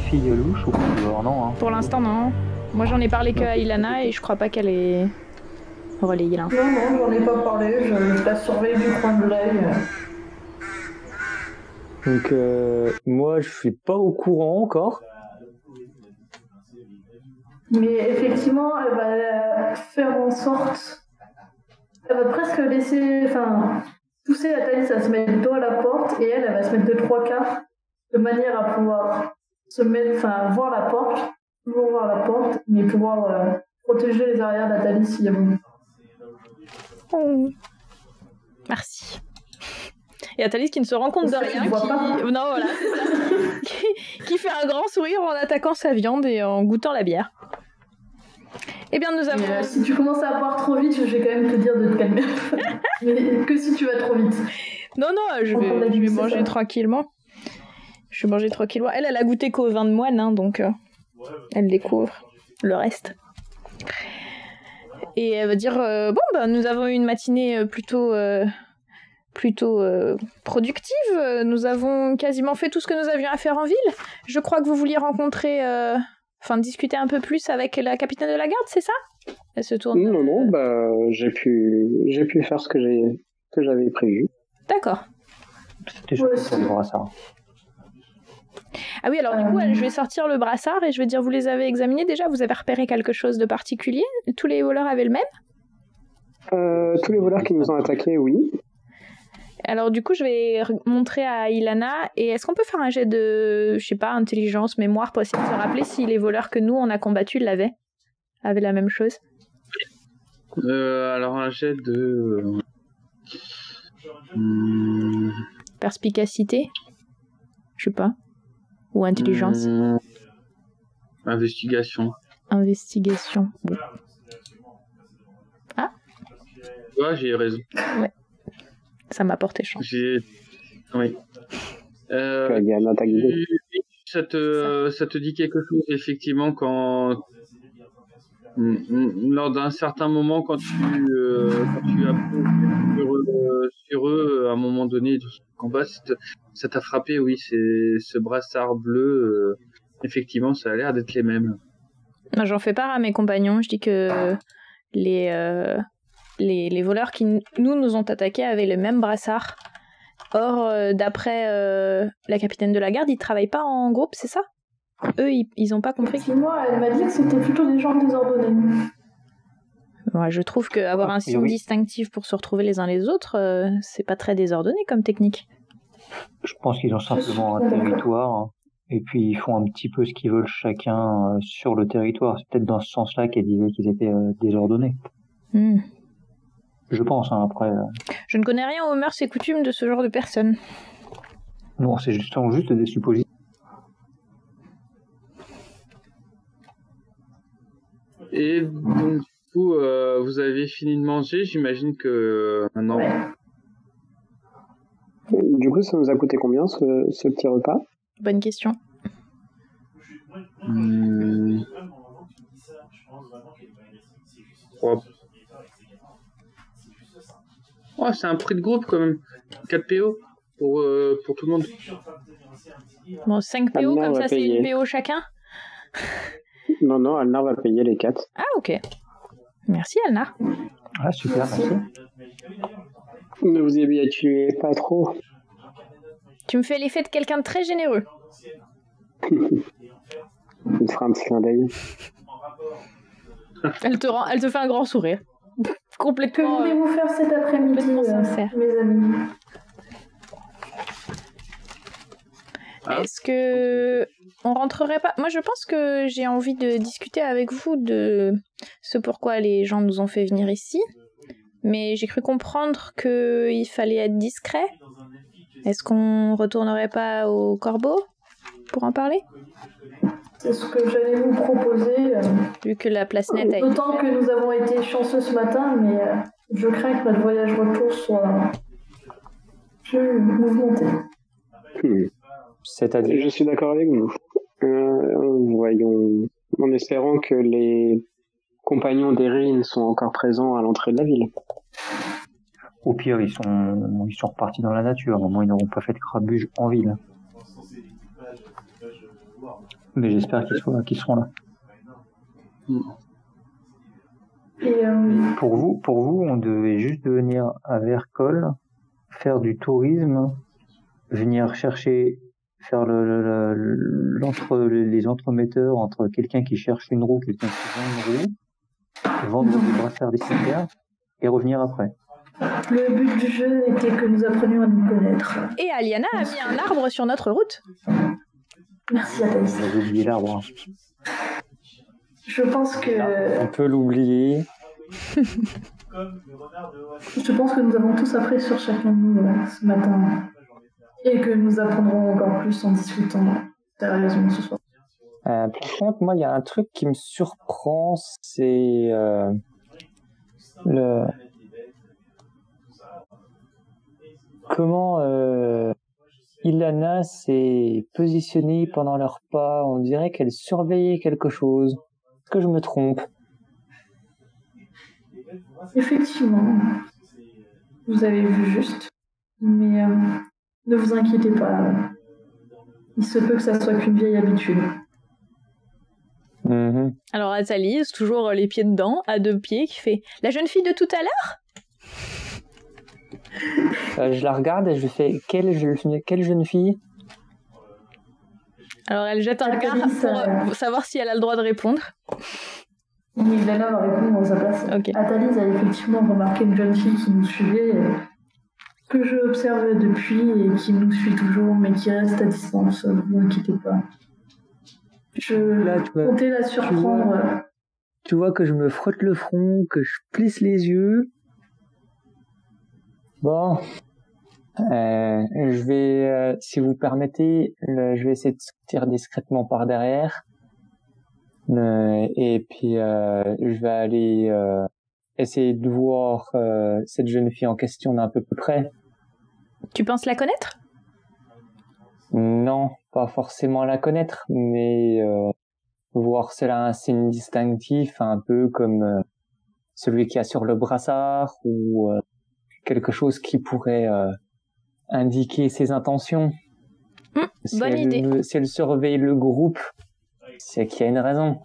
filles louches ou alors non hein. Pour l'instant, non. Moi, j'en ai parlé qu'à Ilana et je crois pas qu'elle ait relayé là. Non, j'en ai pas parlé, je la surveille du coin de l'œil. Donc moi je suis pas au courant encore. Mais effectivement, elle va faire en sorte... Elle va presque laisser... Enfin, pousser Athalis à se mettre dos à la porte et elle va se mettre de 3/4 de manière à pouvoir se mettre... Enfin, voir la porte, toujours voir la porte, mais pouvoir protéger les arrières d'Athalis s'il y a besoin. Oh. Merci. Et Athalis qui ne se rend compte de rien, non voilà, qui fait un grand sourire en attaquant sa viande et en goûtant la bière. Eh bien nous avons... si tu commences à boire trop vite, je vais quand même te dire de te calmer. Mais que si tu vas trop vite. Non, je vais manger tranquillement. Je vais manger tranquillement. Elle a goûté qu'au vin de moine, hein, donc elle découvre le reste. Et elle va dire nous avons eu une matinée plutôt productive. Nous avons quasiment fait tout ce que nous avions à faire en ville. Je crois que vous vouliez rencontrer, discuter un peu plus avec la capitaine de la garde, c'est ça? Elle se tourne. Non, j'ai pu faire ce que j'avais prévu. D'accord. C'était chouette pour le brassard. Ah oui, alors du coup, je vais sortir le brassard et je vais dire, vous les avez examinés déjà? Vous avez repéré quelque chose de particulier? Tous les voleurs avaient le même? Tous les voleurs qui nous ont attaqués, oui. Alors du coup, je vais montrer à Ilana, et est-ce qu'on peut faire un jet de, je sais pas, intelligence, mémoire, pour essayer de se rappeler si les voleurs que nous, on a combattus avaient la même chose? Alors un jet de... Perspicacité? Je sais pas. Ou intelligence? Investigation. Bon. Ah? Ouais, j'ai raison. Ouais. Ça m'a porté chance. Oui. Ça te dit quelque chose, effectivement, quand... Lors d'un certain moment, quand tu as sur eux, à un moment donné de ce combat, ça t'a frappé, oui, c'est ce brassard bleu, effectivement, ça a l'air d'être les mêmes. J'en fais part à mes compagnons, je dis que les voleurs qui nous ont attaqués avaient le même brassard. Or, d'après la capitaine de la garde, ils travaillent pas en groupe, c'est ça? Eux, ils ont pas compris. Moi, elle m'a dit que c'était plutôt des gens désordonnés. Ouais, je trouve qu'avoir un signe distinctif pour se retrouver les uns les autres, c'est pas très désordonné comme technique. Je pense qu'ils ont simplement un territoire, hein, et puis ils font un petit peu ce qu'ils veulent chacun sur le territoire. C'est peut-être dans ce sens-là qu'elle disait qu'ils étaient désordonnés. Je pense, hein, après... Je ne connais rien aux mœurs et coutumes de ce genre de personnes. Non, c'est juste des suppositions. Et donc, du coup, vous avez fini de manger, j'imagine que maintenant... Ouais. Du coup, ça nous a coûté combien, ce petit repas? Bonne question. Oh, c'est un prix de groupe quand même. 4 PO pour tout le monde. Bon, 5 PO, comme ça c'est une PO chacun? Non, Alnar va payer les 4. Ah, ok. Merci, Alnar. Ah, super, merci. Ne vous y habituez pas trop. Tu me fais l'effet de quelqu'un de très généreux. Il fera un petit clin d'œil. Elle te fait un grand sourire. Complètement. Que voulez-vous faire cet après-midi, mes amis? Est-ce que on rentrerait pas? Moi, je pense que j'ai envie de discuter avec vous de ce pourquoi les gens nous ont fait venir ici. Mais j'ai cru comprendre qu'il fallait être discret. Est-ce qu'on retournerait pas au corbeau pour en parler? C'est ce que j'allais vous proposer. Vu que la place nette a été... D'autant que nous avons été chanceux ce matin, mais je crains que notre voyage retour soit plus mouvementé. C'est-à-dire... Je suis d'accord avec vous. Voyons, en espérant que les compagnons d'Erin sont encore présents à l'entrée de la ville. Au pire, ils sont repartis dans la nature. Au moins, ils n'auront pas fait de crabuge en ville. Mais j'espère qu'ils seront là. Et Pour vous, on devait juste venir à Vercol, faire du tourisme, venir chercher, faire les entremetteurs entre quelqu'un qui cherche une roue, quelqu'un qui vend une roue, vendre des brassards décimentaires et revenir après. le but du jeu était que nous apprenions à nous connaître. Et Aliana a mis un arbre sur notre route. Merci Athalie. Vous avez oublié l'arbre. Je pense que On peut l'oublier. nous avons tous appris sur chacun de nous ce matin. Et que nous apprendrons encore plus en discutant sérieusement ce soir. Par contre, moi, il y a un truc qui me surprend, c'est comment Ilana s'est positionnée pendant leur pas. On dirait qu'elle surveillait quelque chose. Est-ce que je me trompe? Effectivement, vous avez vu juste. Mais ne vous inquiétez pas. Il se peut que ça soit qu'une vieille habitude. Mhm. Alors Athalise, toujours les pieds dedans, à 2 pieds, qui fait « La jeune fille de tout à l'heure ?» Je la regarde et je fais quelle jeune fille? Alors elle jette un regard pour savoir si elle a le droit de répondre. Ilana va répondre dans sa place. Ok. Athalise a effectivement remarqué une jeune fille qui nous suivait, que je observe depuis et qui nous suit toujours, mais qui reste à distance. Ne vous inquiétez pas. Là, tu vois, comptais la surprendre. tu vois que je me frotte le front, que je plisse les yeux. Bon, je vais, si vous permettez, je vais essayer de sortir discrètement par derrière. Et puis, je vais aller essayer de voir cette jeune fille en question d'un peu plus près. Tu penses la connaître? Non, pas forcément la connaître, mais voir si elle a un signe distinctif, un peu comme celui qu'il y a sur le brassard, ou quelque chose qui pourrait indiquer ses intentions. Bonne idée. Si elle surveille le groupe, c'est qu'il y a une raison.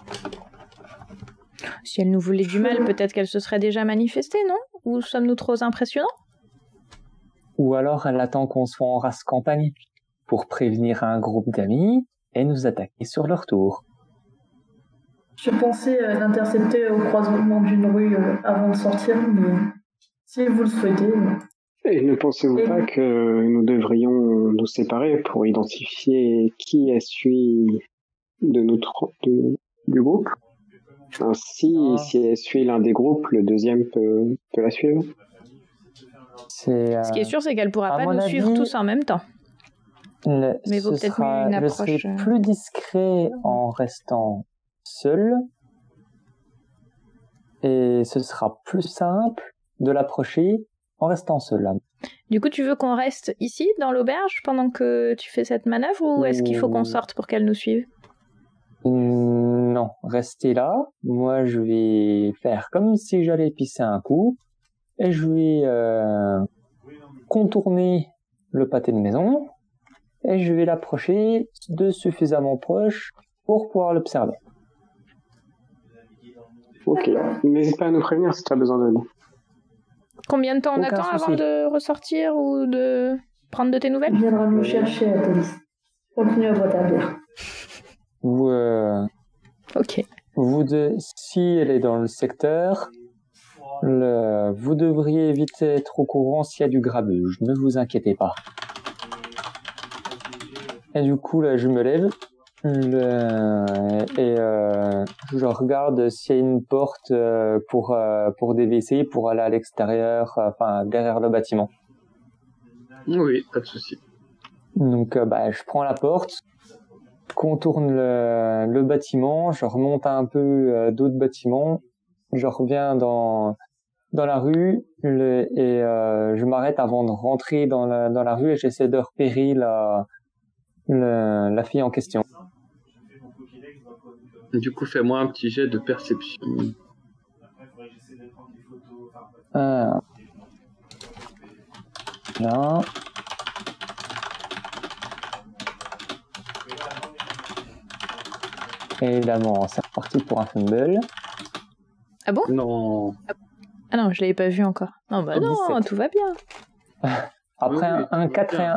Si elle nous voulait du mal, peut-être qu'elle se serait déjà manifestée, non? Ou sommes-nous trop impressionnants? Ou alors elle attend qu'on soit en race campagne pour prévenir un groupe d'amis et nous attaquer sur leur tour. Je pensais l'intercepter au croisement d'une rue avant de sortir, mais si vous le souhaitez. Et ne pensez-vous pas que nous devrions nous séparer pour identifier qui est celui du groupe? Ainsi, si elle suit l'un des groupes, le deuxième peut la suivre. Ce qui est sûr, c'est qu'elle pourra pas nous suivre tous en même temps. Mais vaut peut-être mieux une approche. Je serai plus discret en restant seul, et ce sera plus simple de l'approcher en restant seul. Du coup, tu veux qu'on reste ici, dans l'auberge, pendant que tu fais cette manœuvre, ou est-ce qu'il faut qu'on sorte pour qu'elle nous suive? Non, restez là. Moi, je vais faire comme si j'allais pisser un coup, et je vais contourner le pâté de maison, et je vais l'approcher de suffisamment proche pour pouvoir l'observer. Ok, n'hésite pas à nous prévenir si tu as besoin d'aide. Combien de temps on Aucun attend souci. avant de ressortir ou de prendre de tes nouvelles? Il viendra nous chercher, Athalie. Continue à boire ta bière. Ok. Si elle est dans le secteur, vous devriez vite être au courant s'il y a du grabuge. Ne vous inquiétez pas. Et du coup, là, je me lève et je regarde s'il y a une porte pour des WC pour aller à l'extérieur, enfin derrière le bâtiment. Oui, pas de souci. Donc, je prends la porte, contourne le bâtiment, je remonte un peu d'autres bâtiments, je reviens dans la rue et je m'arrête avant de rentrer dans la rue et j'essaie de repérer la fille en question. Du coup, fais-moi un petit jet de perception. Là. Évidemment, c'est reparti pour un fumble. Ah bon? Non. Ah non, je l'avais pas vu encore. Non, bah non, 17. tout va bien. Après Oui, un 4 et un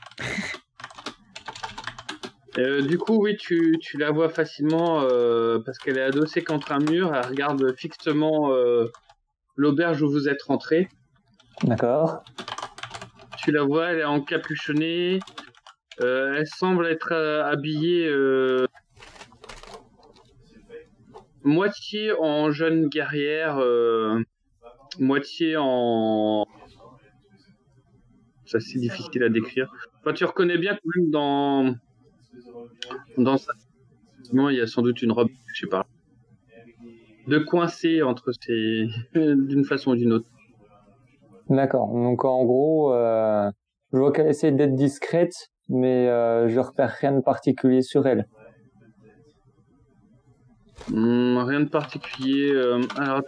1. Du coup, oui, tu la vois facilement parce qu'elle est adossée contre un mur. Elle regarde fixement l'auberge où vous êtes rentré. D'accord. Tu la vois, elle est encapuchonnée. Elle semble être habillée moitié en jeune guerrière, moitié en... C'est assez difficile à décrire. Enfin, tu reconnais bien quand même dans sa... Non, il y a sans doute une robe, je sais pas, de coincée entre ces... d'une façon ou d'une autre. D'accord. Donc en gros, je vois qu'elle essaie d'être discrète, mais je repère rien de particulier sur elle. Rien de particulier. Alors,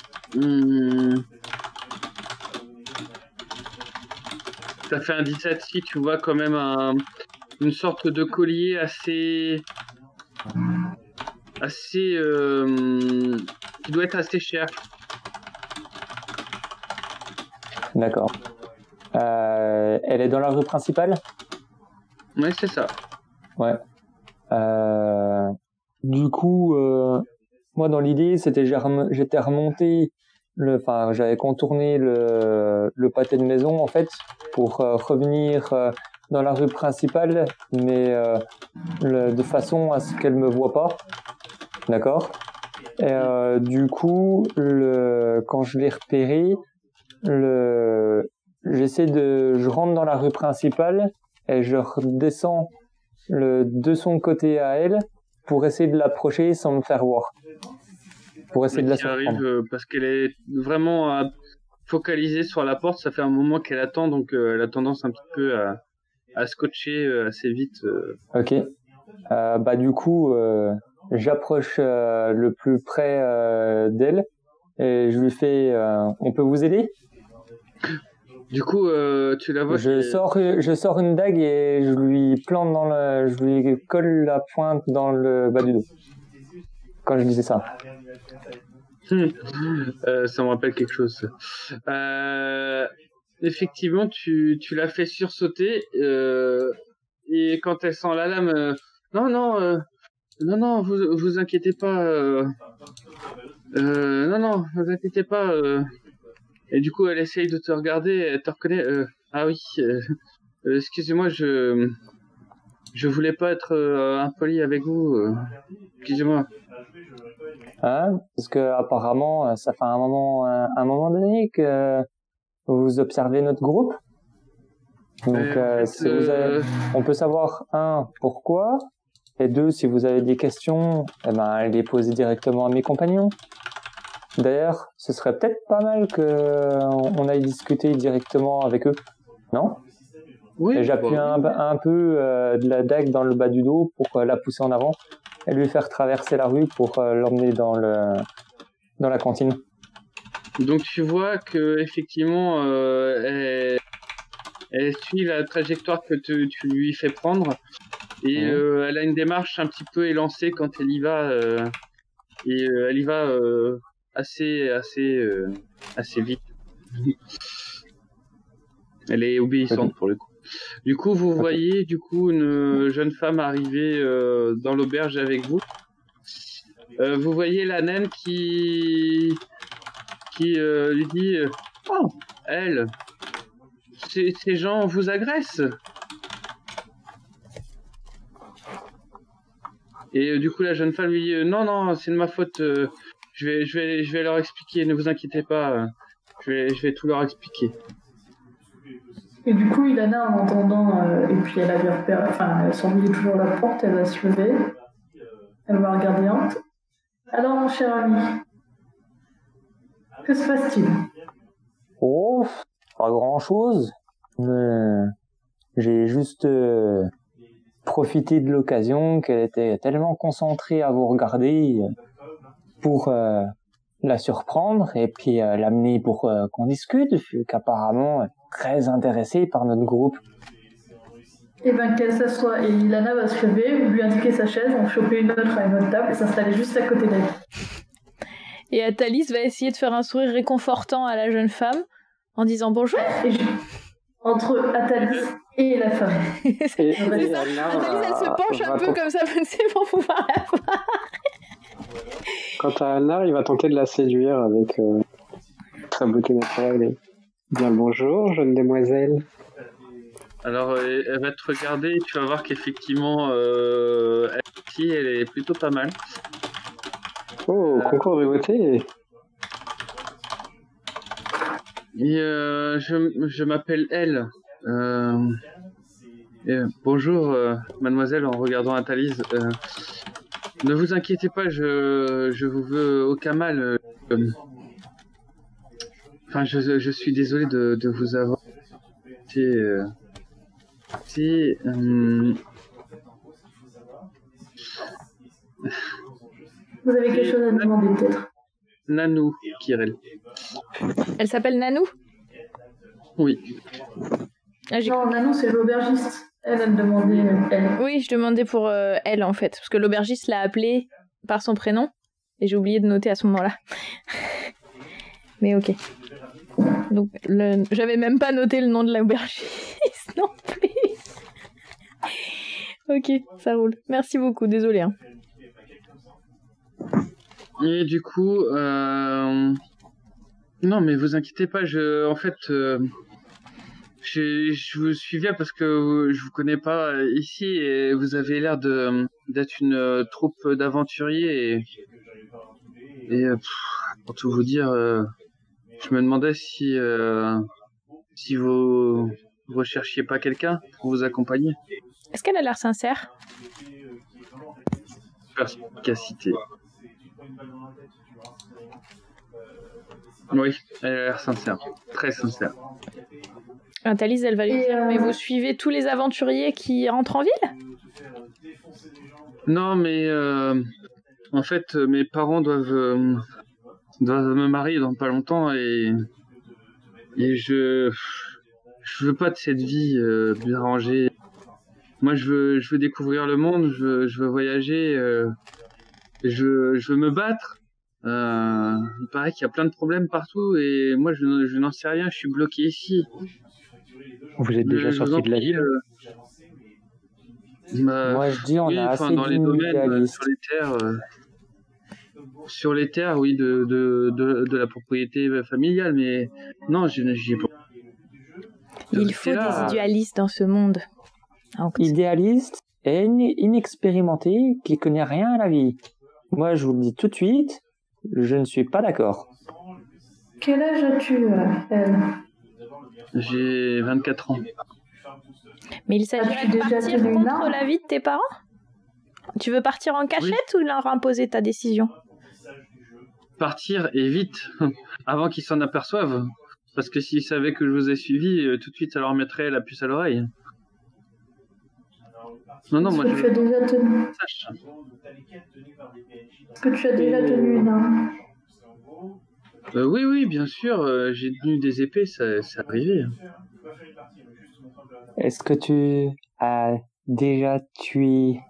ça fait un 17 si tu vois quand même une sorte de collier assez qui doit être assez cher. D'accord. Elle est dans la rue principale? Ouais, c'est ça. Ouais. Du coup, moi dans l'idée, j'étais remonté j'avais contourné le pâté de maison en fait pour revenir dans la rue principale, mais de façon à ce qu'elle me voie pas. D'accord. Et du coup, quand je l'ai repéré, je rentre dans la rue principale et je redescends de son côté à elle pour essayer de l'approcher sans me faire voir. Pour essayer de la surprendre. Arrive parce qu'elle est vraiment focalisée sur la porte. Ça fait un moment qu'elle attend, donc elle a tendance un petit peu à scotcher assez vite. Ok. Du coup, j'approche le plus près d'elle et je lui fais on peut vous aider? Du coup, tu la vois. Je sors une dague et je lui plante je lui colle la pointe dans le bas du dos. Quand je disais ça. Ça me rappelle quelque chose. Effectivement, tu l'as fait sursauter et quand elle sent la lame, non, vous inquiétez pas. Non, vous inquiétez pas. Et du coup, elle essaye de te regarder, elle te reconnaît. Ah oui, excusez-moi, je voulais pas être impoli avec vous. Excusez-moi. Hein? Parce que apparemment, ça fait un moment donné que vous observez notre groupe. Donc, on peut savoir pourquoi, et 2, si vous avez des questions, les poser directement à mes compagnons. D'ailleurs, ce serait peut-être pas mal qu'on aille discuter directement avec eux, non? Oui. Et j'appuie un peu de la dague dans le bas du dos pour la pousser en avant et lui faire traverser la rue pour l'emmener dans la cantine. Donc tu vois que effectivement elle suit la trajectoire que tu lui fais prendre et elle a une démarche un petit peu élancée quand elle y va et elle y va assez vite. Elle est obéissante pour le coup. Du coup, vous voyez une jeune femme arriver dans l'auberge avec vous. Vous voyez la naine qui lui dit oh, elle, ces gens vous agressent. Et du coup, la jeune femme lui dit non, c'est de ma faute. Je vais leur expliquer. Ne vous inquiétez pas. Je vais tout leur expliquer. Et du coup, Ilana, en entendant, et puis elle avait repéré, elle surveillait toujours la porte, elle va se lever, elle va regarder Ant. Alors, mon cher ami, que se passe-t-il? Oh, pas grand-chose. J'ai juste profité de l'occasion qu'elle était tellement concentrée à vous regarder pour la surprendre et puis l'amener pour qu'on discute, vu qu'apparemment elle est très intéressée par notre groupe. Et ben qu'elle s'assoit. Et Ilana va se lever, lui indiquer sa chaise, en choper une autre à une autre table et s'installer juste à côté d'elle. Et Athalis va essayer de faire un sourire réconfortant à la jeune femme en disant bonjour. Entre Athalis et la femme. C'est ça. Athalis, elle se penche un peu comme ça, c'est pour pouvoir la voir. Quant à Alnar, il va tenter de la séduire avec sa beauté naturelle. Et... Bien le bonjour, jeune demoiselle. Alors, elle va te regarder et tu vas voir qu'effectivement, elle est plutôt pas mal. Oh, concours de beauté. Et je m'appelle Elle. Bonjour, mademoiselle, en regardant Athalis. Ne vous inquiétez pas, je vous veux aucun mal. Enfin, je suis désolé de vous avoir été... Vous avez quelque chose à me demander peut-être? Nanou, Kirel. Elle s'appelle Nanou? Oui. Non, Nanou, c'est l'aubergiste. Elle demandait elle. Oui, je demandais pour elle en fait, parce que l'aubergiste l'a appelée par son prénom et j'ai oublié de noter à ce moment-là. Mais ok. Donc j'avais même pas noté le nom de l'aubergiste non plus. Ok, ça roule. Merci beaucoup, désolé. Hein. Et du coup, non mais vous inquiétez pas, je vous suivais parce que je vous connais pas ici et vous avez l'air d'être une troupe d'aventuriers et pour tout vous dire, je me demandais si vous recherchiez pas quelqu'un pour vous accompagner. Est-ce qu'elle a l'air sincère? Perspicacité. Oui, elle a l'air sincère, très sincère. Thalys, elle va lui dire, mais vous suivez tous les aventuriers qui rentrent en ville? Non, mais en fait, mes parents doivent me marier dans pas longtemps et je veux pas de cette vie bien rangée. Moi, je veux découvrir le monde, je veux voyager, je veux me battre. Il paraît qu'il y a plein de problèmes partout et moi, je n'en sais rien, je suis bloqué ici. Vous êtes déjà sorti de la ville? Moi, je dis, on a assez dans les domaines, sur les terres, oui, de la propriété familiale, mais non, j'y ai pas. Il faut des idéalistes dans ce monde. Idéaliste et inexpérimenté qui connaît rien à la vie. Moi, je vous le dis tout de suite, je ne suis pas d'accord. Quel âge as-tu, Elle? J'ai 24 ans. Mais il s'agirait de partir contre la vie de tes parents? Tu veux partir en cachette ou leur imposer ta décision? Partir et vite, avant qu'ils s'en aperçoivent. Parce que s'ils savaient que je vous ai suivi, tout de suite ça leur mettrait la puce à l'oreille. Non, moi tu as déjà tenu. Est-ce que tu as déjà tenu une arme? Oui, bien sûr, j'ai tenu des épées, c'est arrivé. Est-ce que tu as déjà tué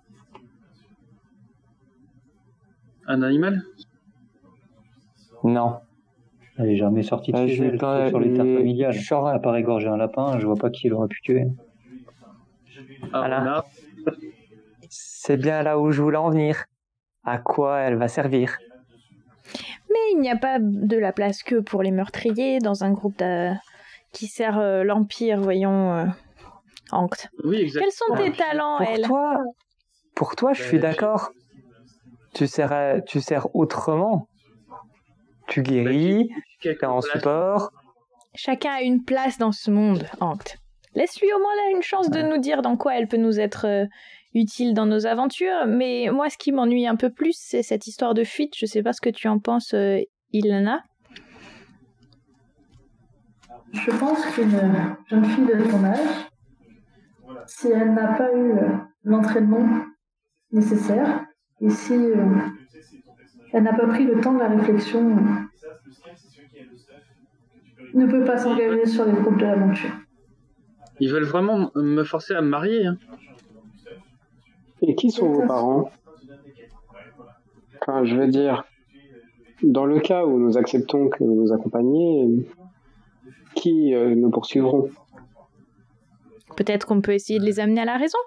un animal? Non. Elle est jamais sortie de chez elle, sur les terres familiales. À part égorger un lapin, je vois pas qui l'aurait pu tuer. Voilà. C'est bien là où je voulais en venir. À quoi elle va servir? Mais il n'y a pas de la place que pour les meurtriers dans un groupe qui sert l'Empire, voyons, Anct. Oui, exactement. Quels sont tes talents, elle? Pour toi, je suis d'accord. Tu sers autrement. Tu guéris, tu es en support. Chacun a une place dans ce monde, Anct. Laisse-lui au moins là une chance de nous dire dans quoi elle peut nous être utile dans nos aventures. Mais moi, ce qui m'ennuie un peu plus, c'est cette histoire de fuite. Je sais pas ce que tu en penses, Ilana. Je pense qu'une jeune fille de ton âge, si elle n'a pas eu l'entraînement nécessaire, et si elle n'a pas pris le temps de la réflexion, ne peut pas s'engager sur les groupes de l'aventure. Ils veulent vraiment me forcer à me marier. Hein. Et qui sont vos parents? Enfin, je veux dire, dans le cas où nous acceptons que vous nous accompagniez, qui nous poursuivront? Peut-être qu'on peut essayer de les amener à la raison.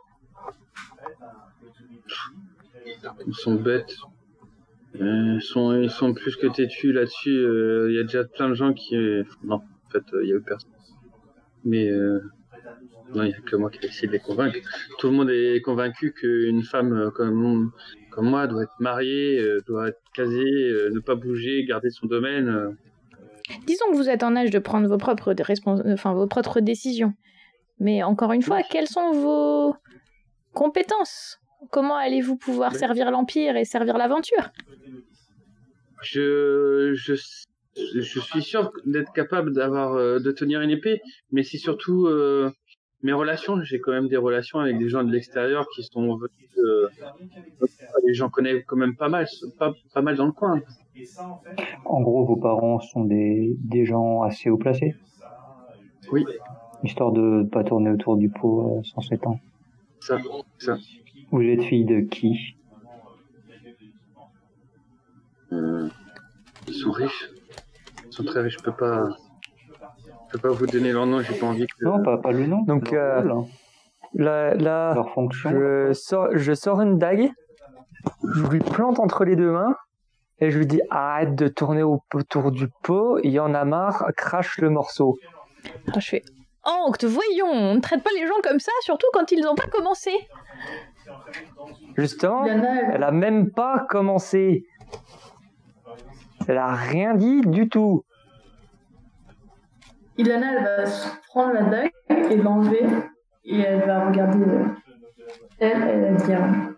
Ils sont bêtes. Ils sont plus que têtus là-dessus. Il y a déjà plein de gens qui... Non, en fait, il y a eu personne. Mais non, il n'y a que moi qui ai essayé de les convaincre. Tout le monde est convaincu qu'une femme comme moi doit être mariée, doit être casée, ne pas bouger, garder son domaine. Disons que vous êtes en âge de prendre vos propres décisions. Mais encore une fois, quelles sont vos compétences? Comment allez-vous pouvoir servir l'Empire et servir l'aventure? Je suis sûr d'être capable de tenir une épée, mais c'est surtout mes relations. J'ai quand même des relations avec des gens de l'extérieur qui sont venus. Les gens connaissent quand même pas mal dans le coin. En gros, vos parents sont des gens assez haut placés. Oui. Histoire de ne pas tourner autour du pot sans s'étendre. Ça. Vous êtes fille de qui? Ils sont riches. Ils sont très riches. Je peux pas vous donner leur nom. J'ai pas envie que. Non, pas le nom. Donc leur là, fonction. je sors une dague, je lui plante entre les deux mains et je lui dis arrête de tourner autour du pot, il y en a marre, crache le morceau. Alors je fais Ancte, voyons, on ne traite pas les gens comme ça, surtout quand ils n'ont pas commencé. Justement, elle a même pas commencé. Elle a rien dit du tout. Ilana, elle va prendre la dague et l'enlever et elle va regarder. Elle va dire